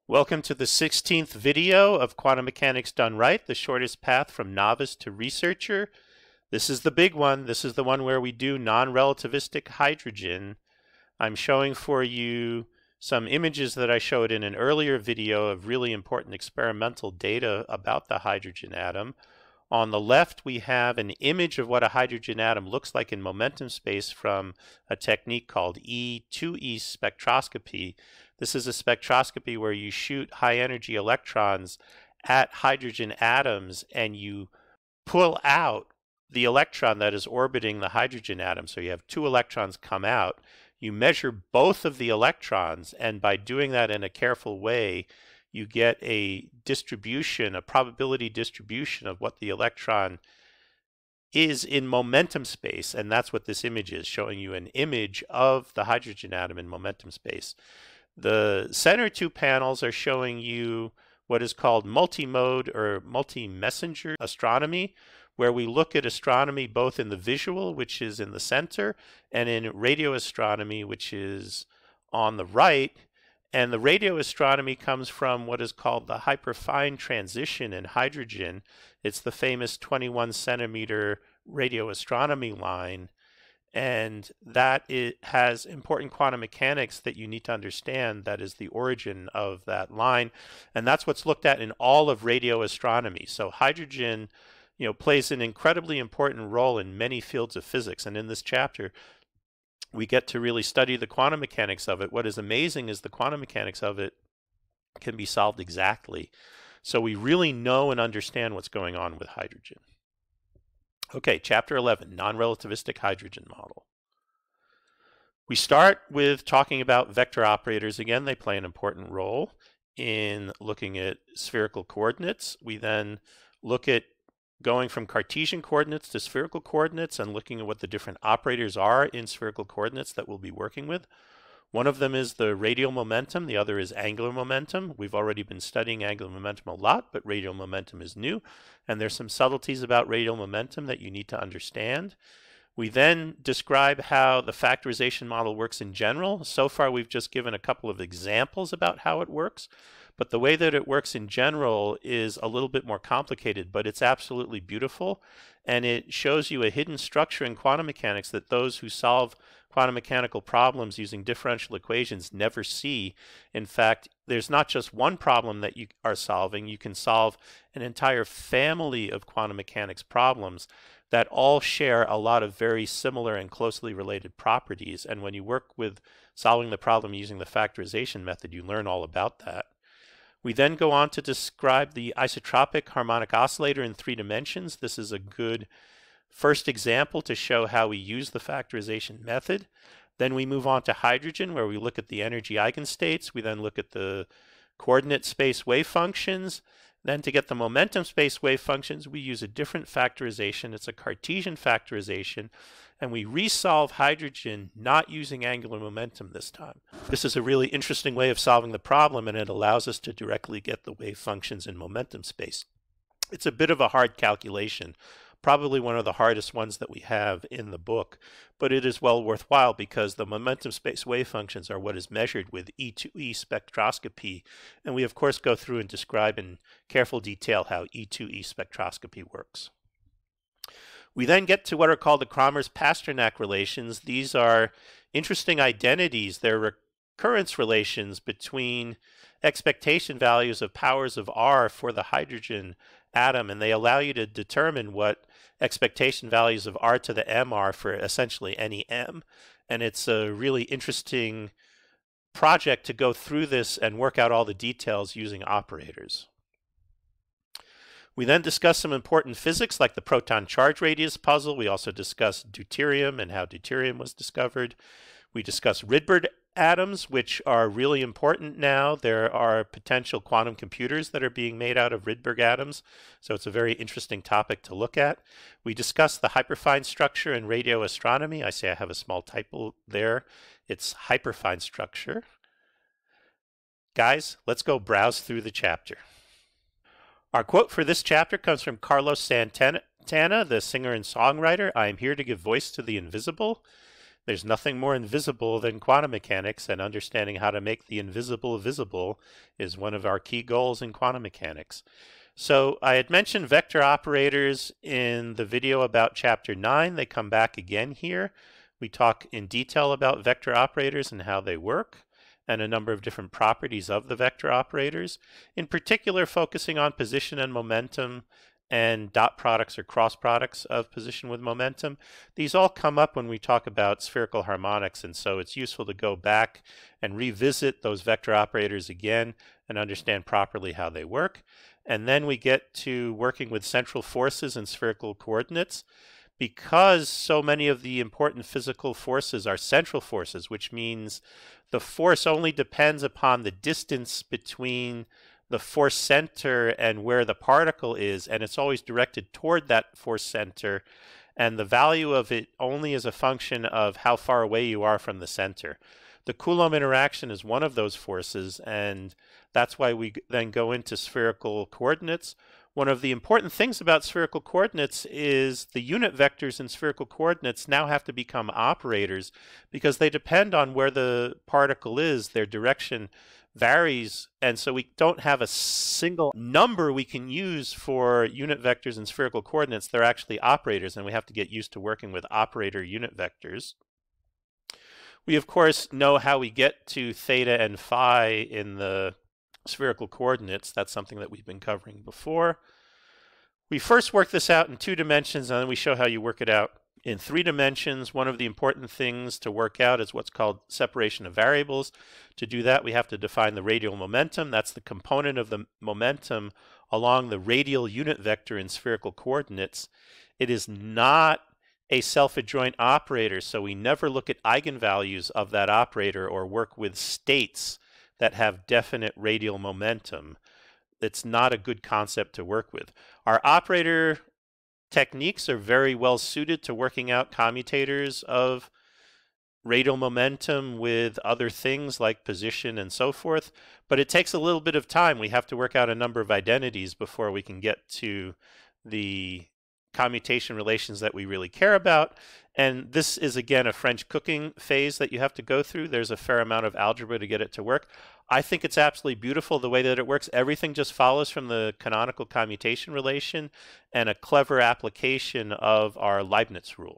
Welcome to the 16th video of Quantum Mechanics Done Right, the shortest path from novice to researcher. This is the big one. This is the one where we do non-relativistic hydrogen. I'm showing for you some images that I showed in an earlier video of really important experimental data about the hydrogen atom. On the left, we have an image of what a hydrogen atom looks like in momentum space from a technique called E2E spectroscopy. This is a spectroscopy where you shoot high energy electrons at hydrogen atoms and you pull out the electron that is orbiting the hydrogen atom. So you have two electrons come out. You measure both of the electrons, and by doing that in a careful way, you get a distribution, a probability distribution of what the electron is in momentum space. And that's what this image is, showing you an image of the hydrogen atom in momentum space. The center two panels are showing you what is called multi-mode or multi-messenger astronomy, where we look at astronomy both in the visual, which is in the center, and in radio astronomy, which is on the right. And the radio astronomy comes from what is called the hyperfine transition in hydrogen. It's the famous 21 centimeter radio astronomy line. And that has important quantum mechanics that you need to understand. That is the origin of that line. And that's what's looked at in all of radio astronomy. So hydrogen, plays an incredibly important role in many fields of physics. And in this chapter, we get to really study the quantum mechanics of it. What is amazing is the quantum mechanics of it can be solved exactly. So we really know and understand what's going on with hydrogen. Okay, chapter 11, non-relativistic hydrogen model. We start with talking about vector operators. Again, they play an important role in looking at spherical coordinates. We then look at going from Cartesian coordinates to spherical coordinates and looking at what the different operators are in spherical coordinates that we'll be working with. One of them is the radial momentum, the other is angular momentum. We've already been studying angular momentum a lot, but radial momentum is new, and there's some subtleties about radial momentum that you need to understand. We then describe how the factorization model works in general. So far we've just given a couple of examples about how it works. But the way that it works in general is a little bit more complicated, but it's absolutely beautiful. And it shows you a hidden structure in quantum mechanics that those who solve quantum mechanical problems using differential equations never see. In fact, there's not just one problem that you are solving. You can solve an entire family of quantum mechanics problems that all share a lot of very similar and closely related properties. And when you work with solving the problem using the factorization method, you learn all about that. We then go on to describe the isotropic harmonic oscillator in 3 dimensions. This is a good first example to show how we use the factorization method. Then we move on to hydrogen, where we look at the energy eigenstates. We then look at the coordinate space wave functions. Then to get the momentum space wave functions, we use a different factorization. It's a Cartesian factorization. And we resolve hydrogen not using angular momentum this time. This is a really interesting way of solving the problem, and it allows us to directly get the wave functions in momentum space. It's a bit of a hard calculation, probably one of the hardest ones that we have in the book, but it is well worthwhile because the momentum space wave functions are what is measured with E2E spectroscopy. And we of course go through and describe in careful detail how E2E spectroscopy works. We then get to what are called the Kramers-Pasternak relations. These are interesting identities. They're recurrence relations between expectation values of powers of R for the hydrogen atom, and they allow you to determine what expectation values of R to the M are for essentially any M. And it's a really interesting project to go through this and work out all the details using operators. We then discuss some important physics like the proton charge radius puzzle. We also discuss deuterium and how deuterium was discovered. We discuss Rydberg atoms, which are really important now. There are potential quantum computers that are being made out of Rydberg atoms, so it's a very interesting topic to look at. We discuss the hyperfine structure in radio astronomy. I say I have a small typo there. It's hyperfine structure. Guys, let's go browse through the chapter. Our quote for this chapter comes from Carlos Santana, the singer and songwriter. I am here to give voice to the invisible. There's nothing more invisible than quantum mechanics, and understanding how to make the invisible visible is one of our key goals in quantum mechanics. So I had mentioned vector operators in the video about chapter 9. They come back again here. We talk in detail about vector operators and how they work, and a number of different properties of the vector operators, in particular focusing on position and momentum and dot products or cross products of position with momentum. These all come up when we talk about spherical harmonics, and so it's useful to go back and revisit those vector operators again and understand properly how they work. And then we get to working with central forces and spherical coordinates. Because so many of the important physical forces are central forces, which means the force only depends upon the distance between the force center and where the particle is, and it's always directed toward that force center, and the value of it only is a function of how far away you are from the center. The Coulomb interaction is one of those forces, and that's why we then go into spherical coordinates. One of the important things about spherical coordinates is the unit vectors in spherical coordinates now have to become operators because they depend on where the particle is. Their direction varies, and so we don't have a single number we can use for unit vectors in spherical coordinates. They're actually operators, and we have to get used to working with operator unit vectors. We, of course, know how we get to theta and phi in the spherical coordinates. That's something that we've been covering before. We first work this out in 2 dimensions, and then we show how you work it out in 3 dimensions. One of the important things to work out is what's called separation of variables. To do that, we have to define the radial momentum. That's the component of the momentum along the radial unit vector in spherical coordinates. It is not a self-adjoint operator, so we never look at eigenvalues of that operator or work with states that have definite radial momentum. It's not a good concept to work with. Our operator techniques are very well suited to working out commutators of radial momentum with other things like position and so forth, but it takes a little bit of time. We have to work out a number of identities before we can get to the commutation relations that we really care about. And this is, again, a French cooking phase that you have to go through. There's a fair amount of algebra to get it to work. I think it's absolutely beautiful the way that it works. Everything just follows from the canonical commutation relation and a clever application of our Leibniz rule.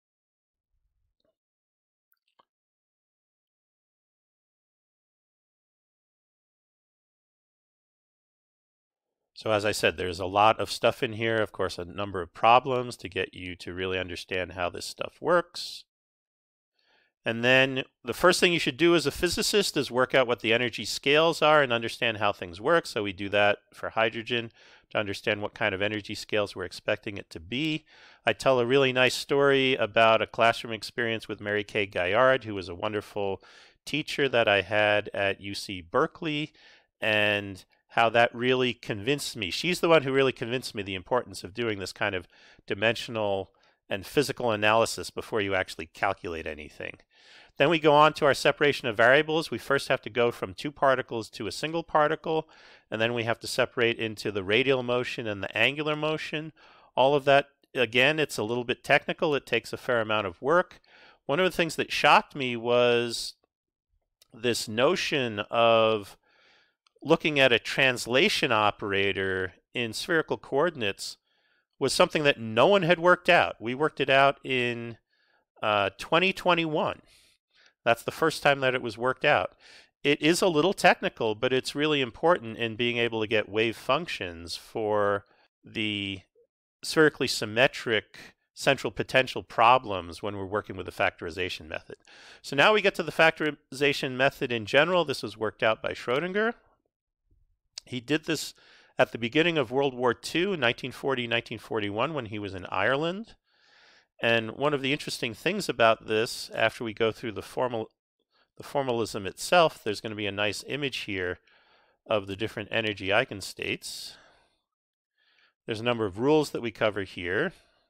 So as I said, there's a lot of stuff in here, of course, a number of problems to get you to really understand how this stuff works. And then the first thing you should do as a physicist is work out what the energy scales are and understand how things work. So we do that for hydrogen to understand what kind of energy scales we're expecting it to be. I tell a really nice story about a classroom experience with Mary Kay Gaillard, who was a wonderful teacher that I had at UC Berkeley, and how that really convinced me. She's the one who really convinced me the importance of doing this kind of dimensional and physical analysis before you actually calculate anything. Then we go on to our separation of variables. We first have to go from 2 particles to a single particle, and then we have to separate into the radial motion and the angular motion. All of that, again, it's a little bit technical. It takes a fair amount of work. One of the things that shocked me was this notion of looking at a translation operator in spherical coordinates was something that no one had worked out. We worked it out in 2021. That's the first time that it was worked out. It is a little technical, but it's really important in being able to get wave functions for the spherically symmetric central potential problems when we're working with the factorization method. So now we get to the factorization method in general. This was worked out by Schrödinger. He did this at the beginning of World War II, 1940-1941, when he was in Ireland. And one of the interesting things about this, after we go through the formalism itself, there's going to be a nice image here of the different energy eigenstates. There's a number of rules that we cover here.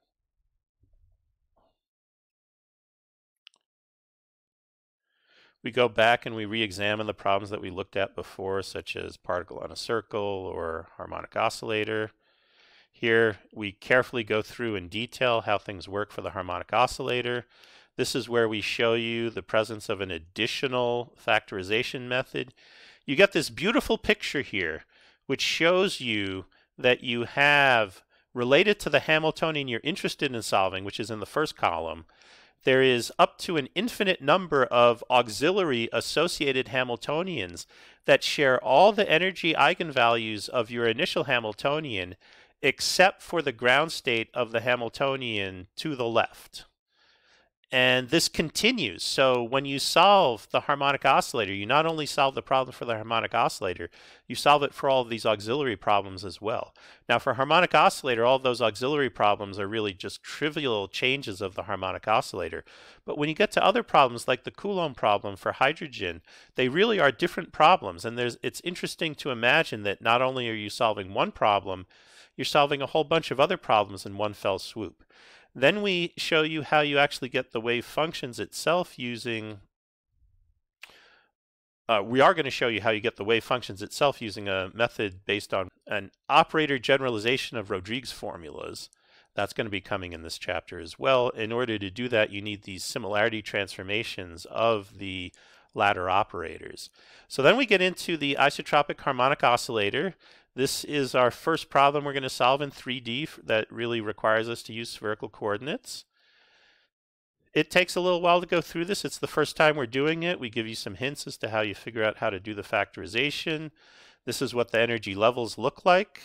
We go back and we re-examine the problems that we looked at before, such as particle on a circle or harmonic oscillator. Here we carefully go through in detail how things work for the harmonic oscillator. This is where we show you the presence of an additional factorization method. You get this beautiful picture here, which shows you that you have, related to the Hamiltonian you're interested in solving, which is in the first column, there is up to an infinite number of auxiliary associated Hamiltonians that share all the energy eigenvalues of your initial Hamiltonian, except for the ground state of the Hamiltonian to the left. And this continues. So when you solve the harmonic oscillator, you not only solve the problem for the harmonic oscillator, you solve it for all of these auxiliary problems as well. Now for harmonic oscillator, all of those auxiliary problems are really just trivial changes of the harmonic oscillator. But when you get to other problems like the Coulomb problem for hydrogen, they really are different problems. And it's interesting to imagine that not only are you solving one problem, you're solving a whole bunch of other problems in one fell swoop. Then we show you how you actually get the wave functions itself using, we are going to show you how you get the wave functions itself using a method based on an operator generalization of Rodrigues formulas. That's going to be coming in this chapter as well. In order to do that, you need these similarity transformations of the ladder operators. So then we get into the isotropic harmonic oscillator. This is our first problem we're going to solve in 3D that really requires us to use spherical coordinates. It takes a little while to go through this. It's the first time we're doing it. We give you some hints as to how you figure out how to do the factorization. This is what the energy levels look like.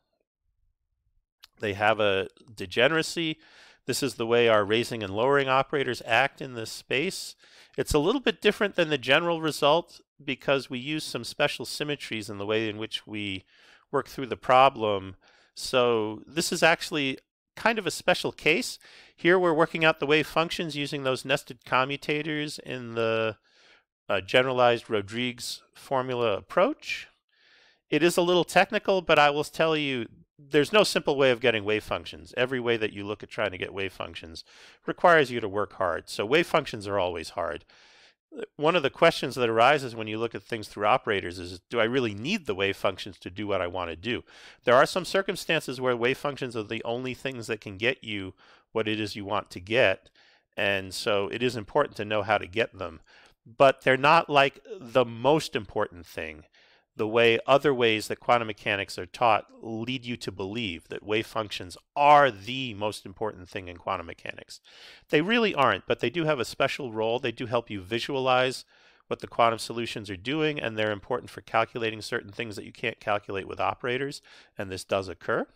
They have a degeneracy. This is the way our raising and lowering operators act in this space. It's a little bit different than the general result because we use some special symmetries in the way in which we work through the problem. So this is actually kind of a special case. Here we're working out the wave functions using those nested commutators in the generalized Rodrigues formula approach. It is a little technical, but I will tell you there's no simple way of getting wave functions. Every way that you look at trying to get wave functions requires you to work hard. So wave functions are always hard. One of the questions that arises when you look at things through operators is, do I really need the wave functions to do what I want to do? There are some circumstances where wave functions are the only things that can get you what it is you want to get, and so it is important to know how to get them. But they're not like the most important thing. The way other ways that quantum mechanics are taught lead you to believe that wave functions are the most important thing in quantum mechanics. They really aren't, but they do have a special role. They do help you visualize what the quantum solutions are doing, and they're important for calculating certain things that you can't calculate with operators, and this does occur.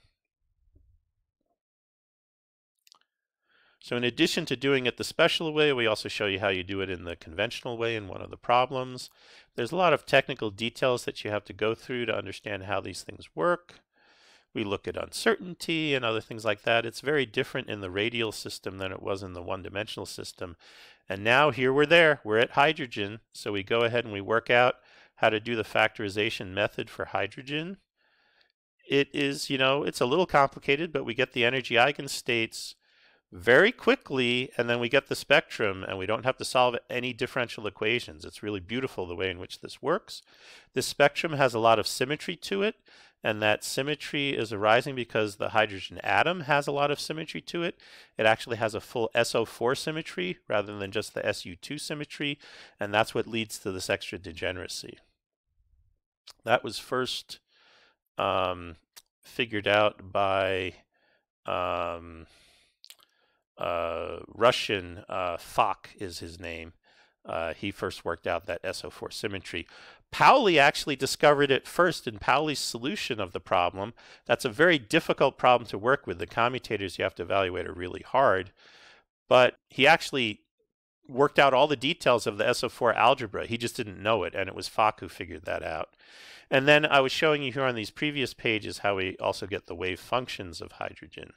So in addition to doing it the special way, we also show you how you do it in the conventional way in one of the problems. There's a lot of technical details that you have to go through to understand how these things work. We look at uncertainty and other things like that. It's very different in the radial system than it was in the one-dimensional system. And now here we're there. We're at hydrogen. So we go ahead and we work out how to do the factorization method for hydrogen. It is, it's a little complicated, but we get the energy eigenstates very quickly, and then we get the spectrum, and we don't have to solve any differential equations. It's really beautiful the way in which this works. This spectrum has a lot of symmetry to it, and that symmetry is arising because the hydrogen atom has a lot of symmetry to it. It actually has a full SO4 symmetry rather than just the SU2 symmetry, and that's what leads to this extra degeneracy. That was first figured out by Russian, Fock is his name. He first worked out that SO4 symmetry. Pauli actually discovered it first in Pauli's solution of the problem. That's a very difficult problem to work with. The commutators you have to evaluate are really hard. But he actually worked out all the details of the SO4 algebra. He just didn't know it, and it was Fock who figured that out. And then I was showing you here on these previous pages how we also get the wave functions of hydrogen.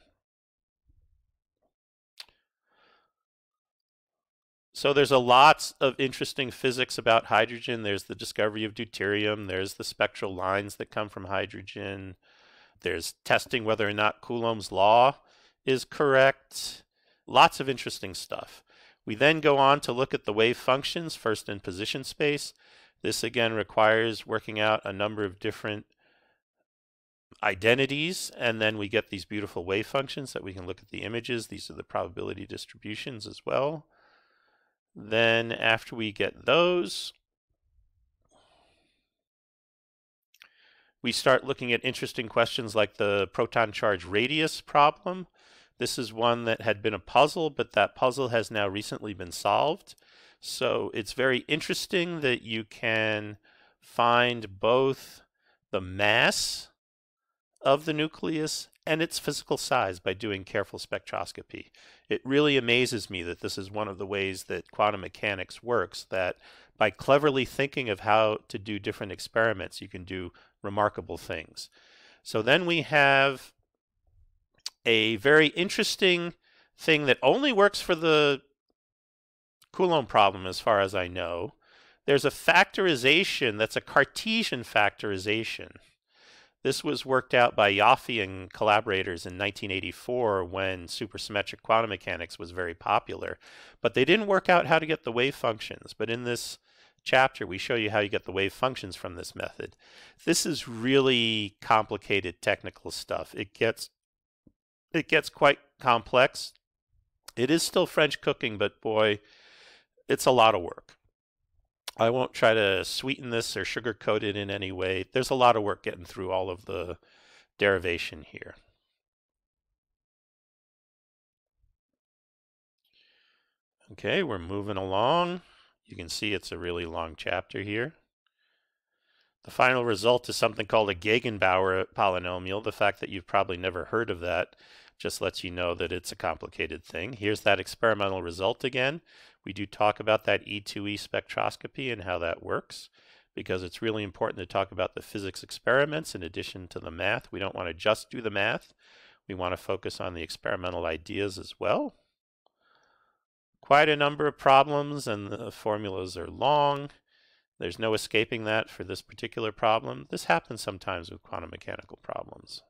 So there's a lot of interesting physics about hydrogen. There's the discovery of deuterium. There's the spectral lines that come from hydrogen. There's testing whether or not Coulomb's law is correct. Lots of interesting stuff. We then go on to look at the wave functions, first in position space. This again requires working out a number of different identities, and then we get these beautiful wave functions that we can look at the images. These are the probability distributions as well. Then after we get those, we start looking at interesting questions like the proton charge radius problem. This is one that had been a puzzle, but that puzzle has now recently been solved. So it's very interesting that you can find both the mass of the nucleus and its physical size by doing careful spectroscopy. It really amazes me that this is one of the ways that quantum mechanics works, that by cleverly thinking of how to do different experiments, you can do remarkable things. So then we have a very interesting thing that only works for the Coulomb problem as far as I know. There's a factorization that's a Cartesian factorization. This was worked out by Yaffe and collaborators in 1984 when supersymmetric quantum mechanics was very popular. But they didn't work out how to get the wave functions. But in this chapter, we show you how you get the wave functions from this method. This is really complicated technical stuff. It gets quite complex. It is still French cooking, but boy, it's a lot of work. I won't try to sweeten this or sugarcoat it in any way. There's a lot of work getting through all of the derivation here. Okay, we're moving along. You can see it's a really long chapter here. The final result is something called a Gegenbauer polynomial. The fact that you've probably never heard of that just lets you know that it's a complicated thing. Here's that experimental result again. We do talk about that E2E spectroscopy and how that works, because it's really important to talk about the physics experiments in addition to the math. We don't want to just do the math. We want to focus on the experimental ideas as well. Quite a number of problems, and the formulas are long. There's no escaping that for this particular problem. This happens sometimes with quantum mechanical problems.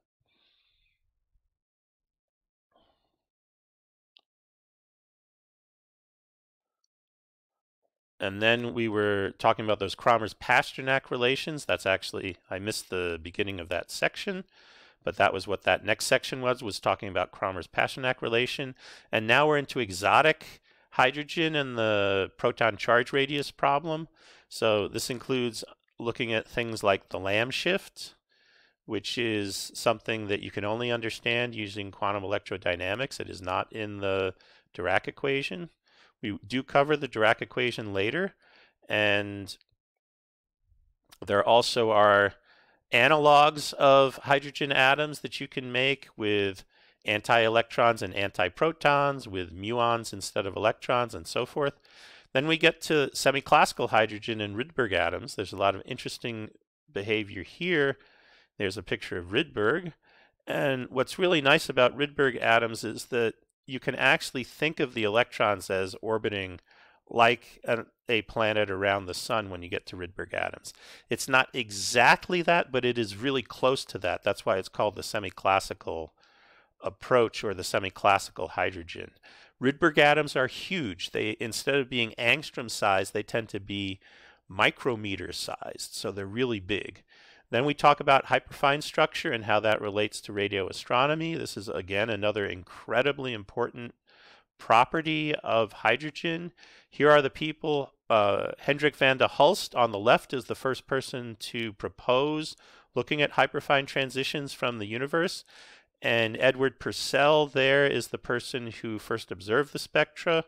And then we were talking about those Kramers-Pasternak relations. That's actually, I missed the beginning of that section, but that was what that next section was talking about Kramers-Pasternak relation. And now we're into exotic hydrogen and the proton charge radius problem. So this includes looking at things like the Lamb shift, which is something that you can only understand using quantum electrodynamics. It is not in the Dirac equation. We do cover the Dirac equation later, and there also are analogs of hydrogen atoms that you can make with anti-electrons and anti-protons, with muons instead of electrons, and so forth. Then we get to semi-classical hydrogen and Rydberg atoms. There's a lot of interesting behavior here. There's a picture of Rydberg. And what's really nice about Rydberg atoms is that you can actually think of the electrons as orbiting like a planet around the sun when you get to Rydberg atoms. It's not exactly that, but it is really close to that. That's why it's called the semi-classical approach, or the semi-classical hydrogen. Rydberg atoms are huge. They, instead of being angstrom sized, they tend to be micrometer sized, so they're really big. Then we talk about hyperfine structure and how that relates to radio astronomy. This is, again, another incredibly important property of hydrogen. Here are the people. Hendrik van de Hulst on the left is the first person to propose looking at hyperfine transitions from the universe. And Edward Purcell there is the person who first observed the spectra.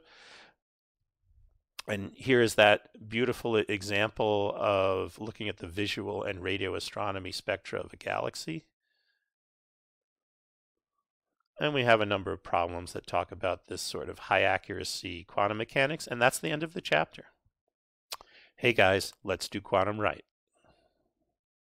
And here is that beautiful example of looking at the visual and radio astronomy spectra of a galaxy. And we have a number of problems that talk about this sort of high accuracy quantum mechanics, and that's the end of the chapter. Hey guys, let's do quantum right.